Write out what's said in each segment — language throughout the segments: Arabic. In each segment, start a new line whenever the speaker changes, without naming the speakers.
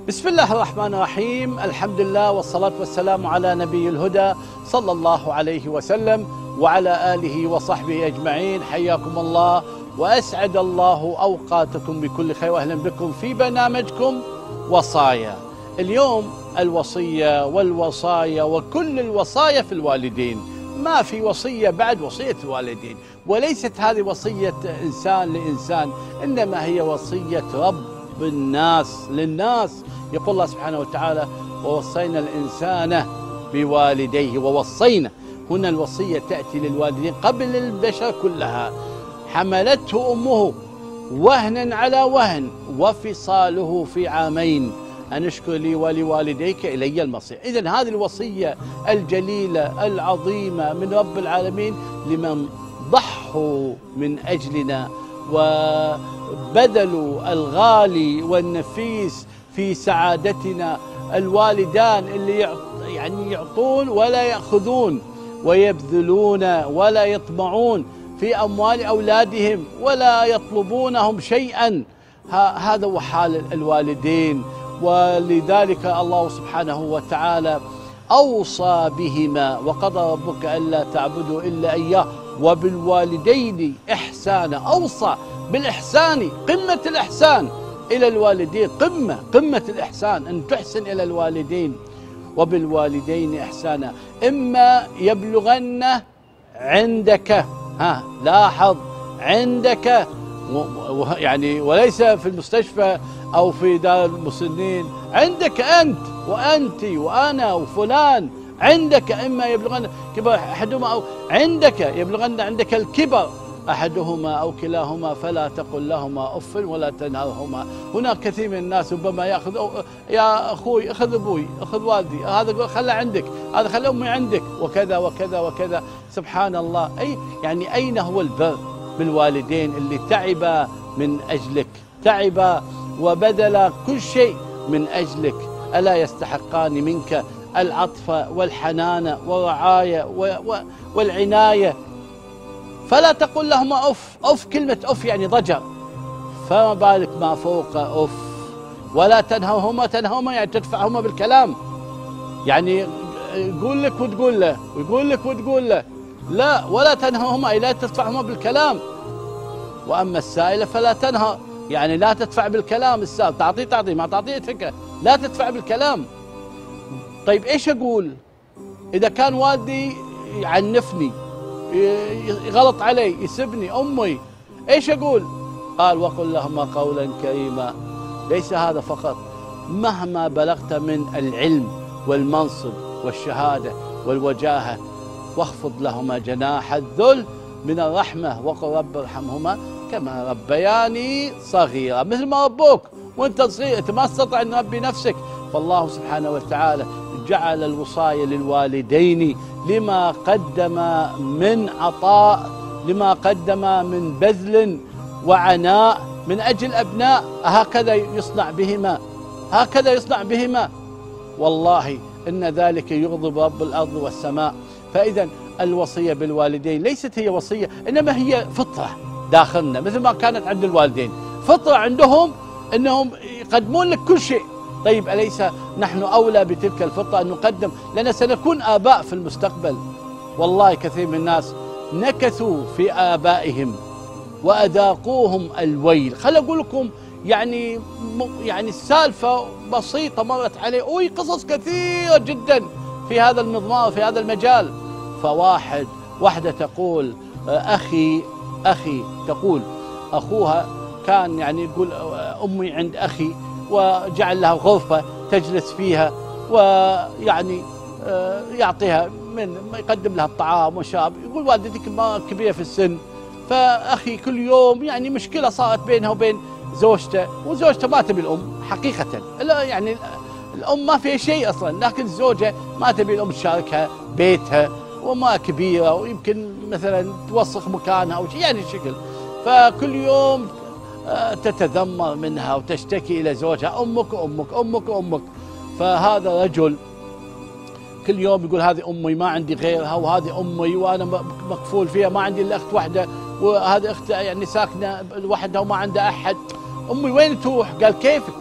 بسم الله الرحمن الرحيم. الحمد لله والصلاة والسلام على نبي الهدى صلى الله عليه وسلم وعلى آله وصحبه أجمعين. حياكم الله وأسعد الله أوقاتكم بكل خير، وأهلا بكم في برنامجكم وصايا. اليوم الوصية والوصايا وكل الوصايا في الوالدين، ما في وصية بعد وصية الوالدين، وليست هذه وصية إنسان لإنسان، إنما هي وصية رب الناس للناس. يقول الله سبحانه وتعالى: ووصينا الإنسان بوالديه. ووصينا هنا الوصية تأتي للوالدين قبل البشر كلها. حملته أمه وهنا على وهن وفصاله في عامين أن اشكر لي ولوالديك إلي المصير. إذن هذه الوصية الجليلة العظيمة من رب العالمين لمن ضحوا من أجلنا وبذلوا الغالي والنفيس في سعادتنا. الوالدان اللي يعطون ولا يأخذون، ويبذلون ولا يطمعون في أموال أولادهم ولا يطلبونهم شيئا. هذا هو حال الوالدين. ولذلك الله سبحانه وتعالى أوصى بهما: وقضى ربك ألا تعبدوا إلا إياه وبالوالدين إحسانا. أوصى بالإحسان، قمة الإحسان إلى الوالدين، قمة الإحسان أن تحسن إلى الوالدين. وبالوالدين إحسانا إما يبلغن عندك، لاحظ، عندك، يعني وليس في المستشفى أو في دار المسنين، عندك أنت وأنت وأنا وفلان. عندك إما يبلغن كبر أحدهما أو عندك يبلغن عندك الكبر أحدهما أو كلاهما فلا تقل لهما أف ولا تنهرهما. هناك كثير من الناس ربما يأخذ: يا أخوي أخذ أبوي، أخذ والدي، هذا خلى عندك، هذا خلى أمي عندك، وكذا وكذا وكذا. سبحان الله. يعني أين هو البر بالوالدين اللي تعب من أجلك، تعب وبذل كل شيء من أجلك؟ ألا يستحقان منك العطف والحنان والرعاية والعناية؟ فلا تقل لهما أف. كلمة أف يعني ضجر، فما بالك ما فوق أف. ولا تنهرهما يعني تدفعهما بالكلام، يعني يقول لك وتقول له ويقول لك وتقول له. لا، ولا تنهرهما أي لا تدفعهما بالكلام. وأما السائل فلا تنهر، يعني لا تدفع بالكلام. السائل تعطيه ما تعطيه فكرة، لا تدفع بالكلام. طيب إيش أقول إذا كان والدي يعنفني، غلط علي، يسبني، أمي، إيش أقول؟ قال: وقل لهما قولا كريما. ليس هذا فقط، مهما بلغت من العلم والمنصب والشهادة والوجاهة، واخفض لهما جناح الذل من الرحمة وقل رب ارحمهما كما ربياني صغيرا. مثل ما ربوك وانت صغير، انت ما تستطيع ان تربي نفسك. فالله سبحانه وتعالى جعل الوصايا للوالدين لما قدم من عطاء، لما قدم من بذل وعناء من أجل الأبناء. هكذا يصنع بهما، هكذا يصنع بهما. والله إن ذلك يغضب رب الأرض والسماء. فإذا الوصية بالوالدين ليست هي وصية، إنما هي فطرة داخلنا، مثل ما كانت عند الوالدين فطرة عندهم أنهم يقدمون لك كل شيء. طيب أليس نحن أولى بتلك الفطرة أن نقدم؟ لأن سنكون آباء في المستقبل. والله كثير من الناس نكثوا في آبائهم وأذاقوهم الويل. خلي أقول لكم يعني السالفة بسيطة مرت علي، قصص كثيرة جدا في هذا المضمار، في هذا المجال. واحدة تقول: أخي تقول أخوها كان يقول: أمي عند أخي، وجعل لها غرفة تجلس فيها، ويعني يعطيها من يقدم لها الطعام والشراب. يقول: والدتك ما كبيرة في السن، فأخي كل يوم مشكلة صارت بينها وبين زوجته، وزوجته ما تبي الأم حقيقة. لا يعني الأم ما فيها شيء أصلا، لكن الزوجة ما تبي الأم تشاركها بيتها، وما كبيرة، ويمكن مثلا توسخ مكانها أو شيء شكل. فكل يوم تتذمر منها وتشتكي إلى زوجها: أمك أمك أمك أمك. فهذا رجل كل يوم يقول: هذه أمي ما عندي غيرها، وهذه أمي وأنا مكفول فيها، ما عندي إلا أخت واحدة، وهذه أخت ساكنة لوحدها وما عندها أحد. أمي وين تروح؟ قال: كيفك؟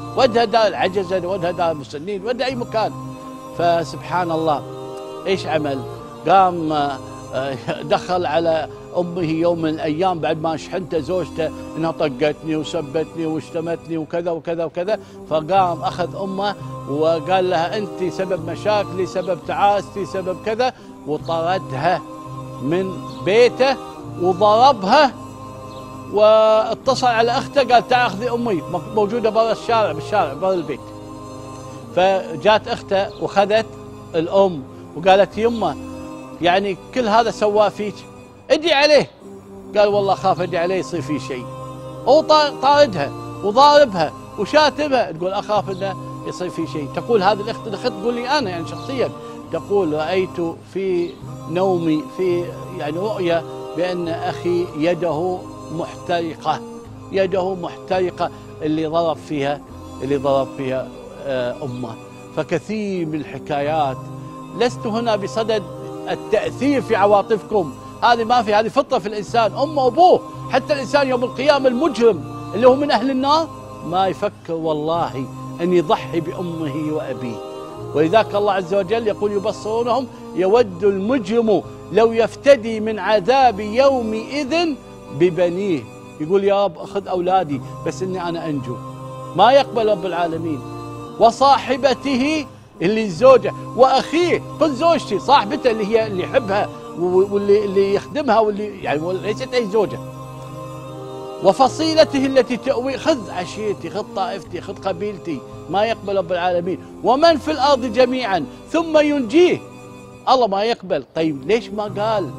ودها دار العجزة، ودها دار المسنين، ودها أي مكان. فسبحان الله إيش عمل؟ قام دخل على أمه يوم من الأيام بعد ما شحنته زوجته إنها طقتني وسبتني واشتمتني وكذا وكذا وكذا. فقام أخذ أمه وقال لها أنت سبب مشاكلي، سبب تعاستي، سبب كذا، وطردها من بيته وضربها. واتصل على أخته قال تعال أخذي أمي موجودة برا الشارع، بالشارع برا البيت. فجات أخته وخذت الأم وقالت يمه يعني كل هذا سواه فيك، ادعي عليه. قال والله خاف ادعي عليه يصير فيه شيء. هو طاردها وضاربها وشاتمها، تقول اخاف انه يصير فيه شيء. تقول هذه الاخت تقول لي انا يعني شخصيا، تقول رايت في نومي في يعني رؤيا بان اخي يده محترقه، يده محترقه، اللي ضرب فيها امه. فكثير من الحكايات. لست هنا بصدد التأثير في عواطفكم، هذه ما في، هذه فطرة في الإنسان، أمه وأبوه. حتى الإنسان يوم القيامة المجرم اللي هو من أهل النار ما يفكر والله أن يضحي بأمه وأبيه. ولذلك الله عز وجل يقول يبصرونهم يود المجرم لو يفتدي من عذاب يومئذ ببنيه. يقول يا رب أخذ أولادي بس إني أنا أنجو. ما يقبل رب العالمين. وصاحبته اللي الزوجة، وأخيه، قل زوجتي صاحبته اللي هي اللي يحبها واللي يخدمها واللي يعني ليست أي زوجة. وفصيلته التي تأوي، خذ عشيرتي، خذ طائفتي، خذ قبيلتي. ما يقبل رب العالمين. ومن في الأرض جميعا ثم ينجيه، الله ما يقبل. طيب ليش ما قال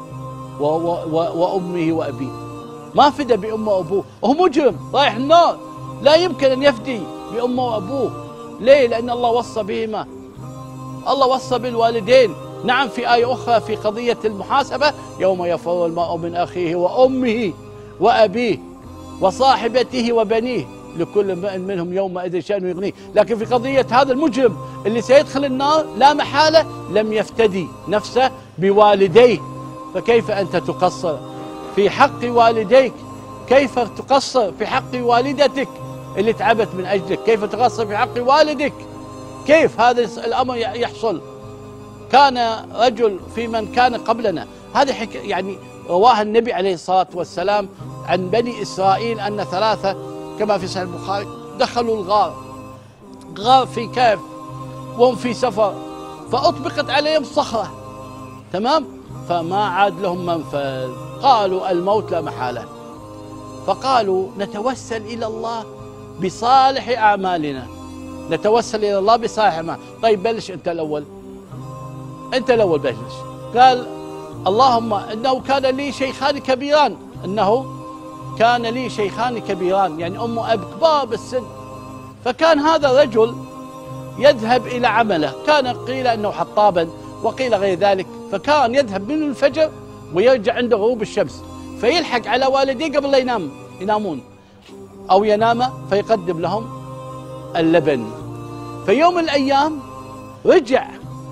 وأمه وأبيه؟ ما فدى بأمه وأبوه، هو مجرم رايح النار، لا يمكن أن يفدي بأمه وأبوه. ليه؟ لأن الله وصى بهما، الله وصى بالوالدين. نعم في آية أخرى في قضية المحاسبة يوم يفر المرء من أخيه وأمه وأبيه وصاحبته وبنيه لكل امرئ منهم يومئذ شأن يغنيه. لكن في قضية هذا المجرم اللي سيدخل النار لا محالة لم يفتدي نفسه بوالديه. فكيف أنت تقصر في حق والديك؟ كيف تقصر في حق والدتك اللي تعبت من أجلك؟ كيف تقصر في حق والدك؟ كيف هذا الأمر يحصل؟ كان رجل في من كان قبلنا، هذه يعني رواها النبي عليه الصلاة والسلام عن بني إسرائيل أن ثلاثة كما في صحيح البخاري دخلوا الغار، غار في كهف وهم في سفر، فأطبقت عليهم صخرة، تمام؟ فما عاد لهم منفذ، قالوا الموت لا محالة. فقالوا نتوسل إلى الله بصالح أعمالنا، نتوسل إلى الله بصالح أعمالنا. طيب بلش أنت الأول، أنت الأول بلش. قال اللهم إنه كان لي شيخان كبيران، إنه كان لي شيخان كبيران يعني أم وأب كبار بالسن. فكان هذا الرجل يذهب إلى عمله، كان قيل أنه حطابا وقيل غير ذلك. فكان يذهب من الفجر ويرجع عند غروب الشمس، فيلحق على والديه قبل لا ينامون أو ينام، فيقدم لهم اللبن. في يوم من الأيام رجع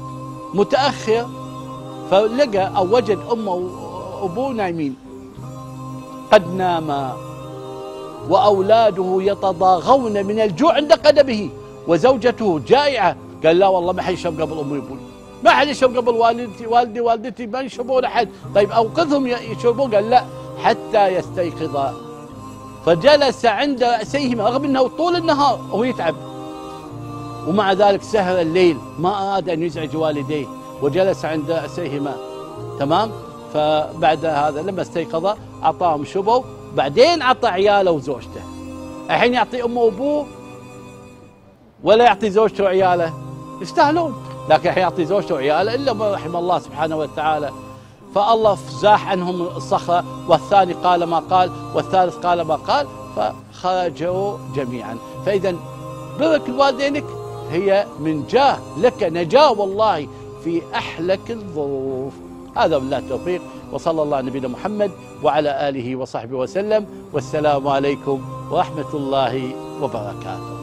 متأخر، فلقى أو وجد أمه وأبوه نايمين قد ناما وأولاده يتضاغون من الجوع عند قدمه وزوجته جائعة. قال لا والله ما حيشرب قبل أمي وأبوي، ما حد يشرب قبل والدي والدتي، ما يشربون أحد. طيب أوقظهم يشربون. قال لا حتى يستيقظا. فجلس عند رأسيهما رغم أنه طول النهار وهو يتعب، ومع ذلك سهر الليل ما أراد أن يزعج والديه، وجلس عند رأسيهما، تمام؟ فبعد هذا لما استيقظا أعطاهم شربوا، بعدين أعطى عياله وزوجته. الحين يعطي أمه وأبوه ولا يعطي زوجته وعياله؟ يستاهلون. لكن الحين يعطي زوجته وعياله إلا ما رحم الله سبحانه وتعالى. فالله زاح عنهم الصخرة، والثاني قال ما قال، والثالث قال ما قال، فخرجوا جميعا. فإذا برك الوالدينك هي منجاة لك، نجاة والله في أحلك الظروف. هذا بالله التوفيق، وصلى الله على نبينا محمد وعلى آله وصحبه وسلم، والسلام عليكم ورحمة الله وبركاته.